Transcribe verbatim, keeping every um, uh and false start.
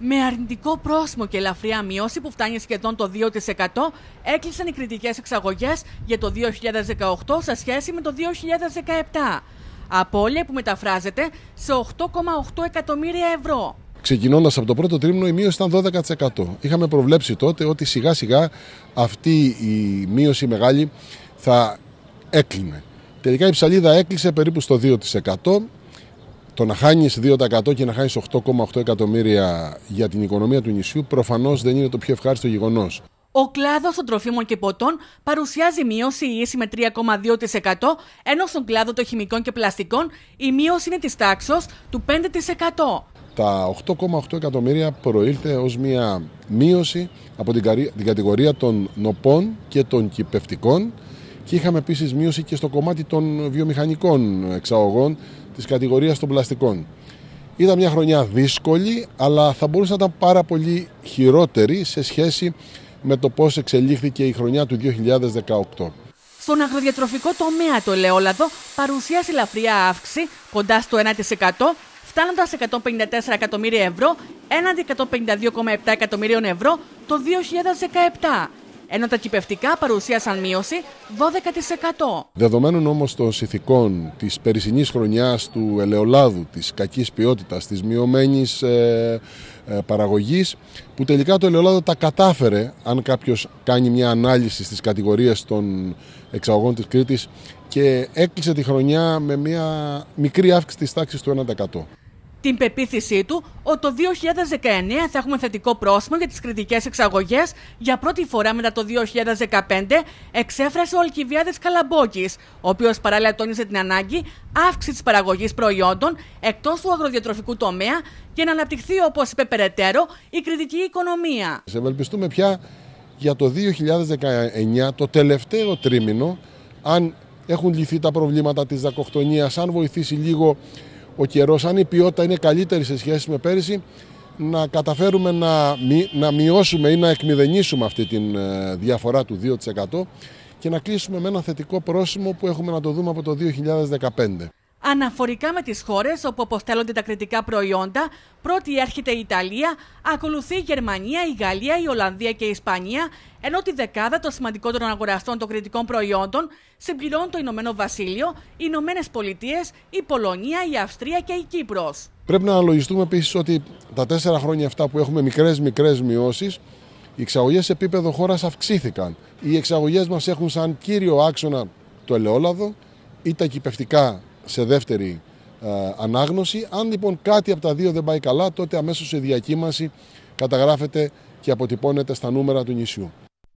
Με αρνητικό πρόσημο και ελαφριά μείωση που φτάνει σχεδόν το δύο τοις εκατό, έκλεισαν οι κριτικές εξαγωγές για το δύο χιλιάδες δεκαοκτώ σε σχέση με το δύο χιλιάδες δεκαεπτά. Απώλεια που μεταφράζεται σε οκτώ κόμμα οκτώ εκατομμύρια ευρώ. Ξεκινώντας από το πρώτο τρίμηνο, η μείωση ήταν δώδεκα τοις εκατό. Είχαμε προβλέψει τότε ότι σιγά σιγά αυτή η μείωση μεγάλη θα έκλεινε. Τελικά η ψαλίδα έκλεισε περίπου στο δύο τοις εκατό. Το να χάνεις δύο τοις εκατό και να χάνεις οκτώ κόμμα οκτώ εκατομμύρια για την οικονομία του νησιού προφανώς δεν είναι το πιο ευχάριστο γεγονός. Ο κλάδος των τροφίμων και ποτών παρουσιάζει μείωση ίση με τρία κόμμα δύο τοις εκατό, ενώ στον κλάδο των χημικών και πλαστικών η μείωση είναι της τάξης του πέντε τοις εκατό. Τα οκτώ κόμμα οκτώ εκατομμύρια προήλθε ως μια μείωση από την κατηγορία των νοπών και των κυπευτικών και είχαμε επίσης μείωση και στο κομμάτι των βιομηχανικών εξαγωγών της κατηγορίας των πλαστικών. Ήταν μια χρονιά δύσκολη, αλλά θα μπορούσε να ήταν πάρα πολύ χειρότερη σε σχέση με το πώς εξελίχθηκε η χρονιά του δύο χιλιάδες δεκαοκτώ. Στον αγροδιατροφικό τομέα το ελαιόλαδο παρουσίασε ελαφριά αύξηση κοντά στο ένα τοις εκατό, φτάνοντας σε εκατόν πενήντα τέσσερα εκατομμύρια ευρώ έναντι εκατόν πενήντα δύο κόμμα επτά εκατομμυρίων ευρώ το δύο χιλιάδες δεκαεπτά, ενώ τα κυπευτικά παρουσίασαν μείωση δώδεκα τοις εκατό. Δεδομένων όμως των συνθηκών της περσινής χρονιάς του ελαιολάδου, της κακής ποιότητας, της μειωμένης ε, ε, παραγωγής, που τελικά το ελαιολάδο τα κατάφερε, αν κάποιος κάνει μια ανάλυση στις κατηγορίες των εξαγωγών της Κρήτης, και έκλεισε τη χρονιά με μια μικρή αύξηση της τάξης του ένα τοις εκατό. Την πεποίθησή του ότι το δύο χιλιάδες δεκαεννέα θα έχουμε θετικό πρόσημο για τις κριτικές εξαγωγές για πρώτη φορά μετά το δύο χιλιάδες δεκαπέντε εξέφρασε ο Αλκιβιάδης Καλαμπόκης, ο οποίος παράλληλα τόνιζε την ανάγκη αύξηση της παραγωγής προϊόντων εκτός του αγροδιατροφικού τομέα για να αναπτυχθεί, όπως είπε περαιτέρω, η κριτική οικονομία. Σε ευελπιστούμε πια για το δύο χιλιάδες δεκαεννέα, το τελευταίο τρίμηνο, αν έχουν λυθεί τα προβλήματα της δακοκτονίας, αν βοηθήσει λίγο ο καιρός, αν η ποιότητα είναι καλύτερη σε σχέση με πέρυσι, να καταφέρουμε να, μει, να μειώσουμε ή να εκμηδενήσουμε αυτή τη διαφορά του δύο τοις εκατό και να κλείσουμε με ένα θετικό πρόσημο που έχουμε να το δούμε από το δύο χιλιάδες δεκαπέντε. Αναφορικά με τις χώρες όπου αποστέλλονται τα κριτικά προϊόντα, πρώτη έρχεται η Ιταλία, ακολουθεί η Γερμανία, η Γαλλία, η Ολλανδία και η Ισπανία, ενώ τη δεκάδα των σημαντικότερων αγοραστών των κριτικών προϊόντων συμπληρώνουν το Ηνωμένο Βασίλειο, οι Ηνωμένες Πολιτείες, η Πολωνία, η Αυστρία και η Κύπρος. Πρέπει να αναλογιστούμε επίσης ότι τα τέσσερα χρόνια αυτά που έχουμε μικρές μικρές μειώσεις, οι εξαγωγές σε επίπεδο χώρας αυξήθηκαν. Οι εξαγωγές μας έχουν σαν κύριο άξονα το ελαιόλαδο ή τα κυπευτικά σε δεύτερη ε, ανάγνωση. Αν λοιπόν κάτι από τα δύο δεν πάει καλά, τότε αμέσως η διακύμανση καταγράφεται και αποτυπώνεται στα νούμερα του νησιού.